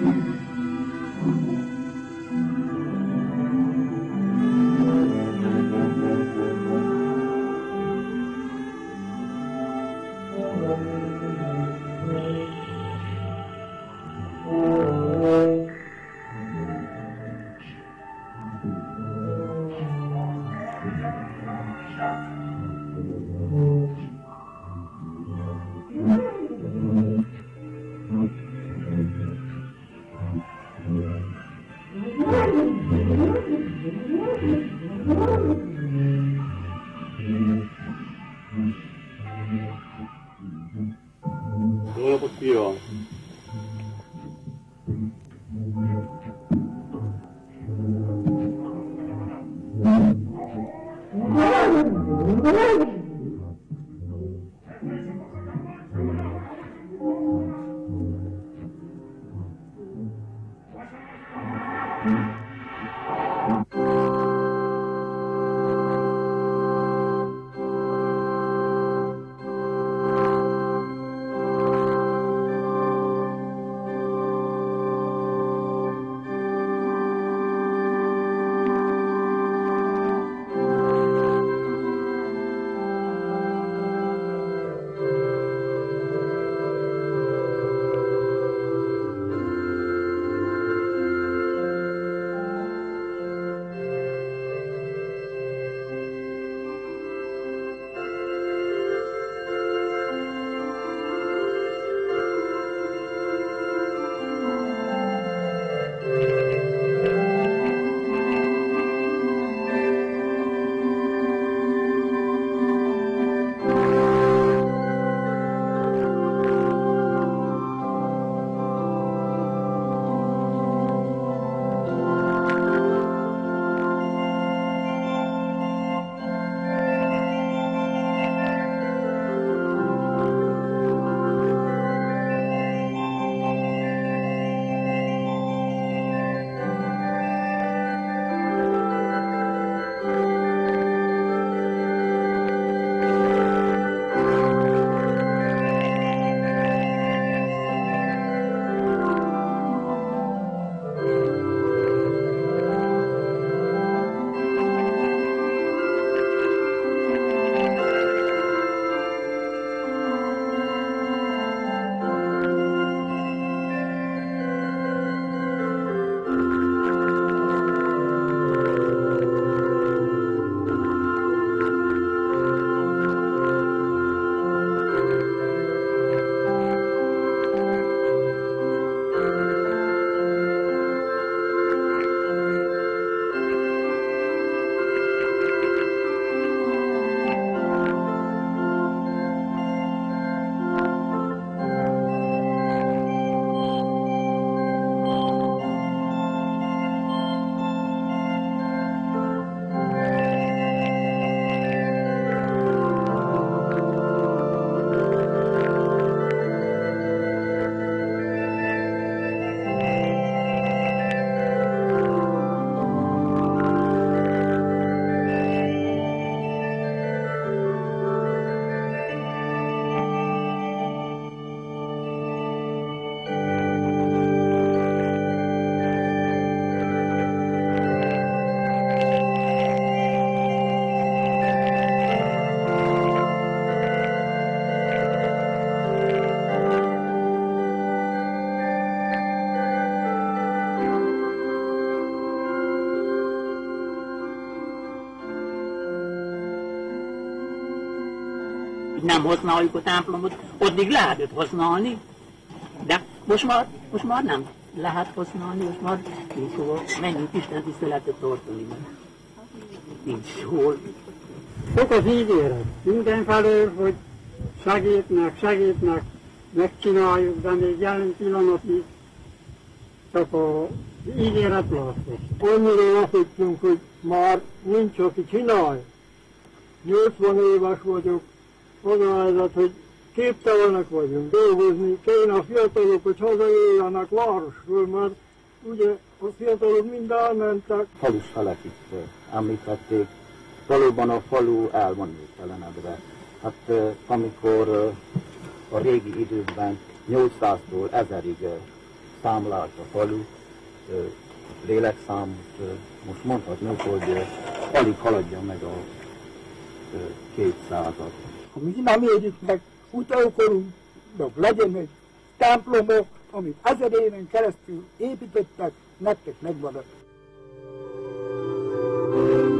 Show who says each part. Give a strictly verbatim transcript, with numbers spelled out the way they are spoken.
Speaker 1: Jó napot kívánok!
Speaker 2: Nem használjuk a templomot, addig lehetett használni, de most már, most már nem lehet használni, most már nincs hol, menjünk Isten tiszteletet tartani. Nincs hol.
Speaker 3: Sok az ígéret mindenfelől, hogy segítnek, segítnek, megcsináljuk, de még jelen pillanatig csak az ígéret látszik.
Speaker 4: Annyira lefektünk, hogy már nincs, aki csinálj. nyolcvan éves vagyok, az a helyzet, hogy képtelenek vagyunk dolgozni, kéne a fiatalok, hogy hazajöjjenek városról, mert ugye a fiatalok mind elmentek.
Speaker 5: Falus felekit említették, valóban a falu el van néptelenedve. Hát amikor a régi időkben nyolcszáztól ezerig számlát a falu, lélekszámot, most mondhatnunk, hogy alig haladja meg a kétszázat.
Speaker 4: Ha mi nem érjük meg utókorunknak legyen egy templomok, amit ezer éven keresztül építettek, nektek megvan.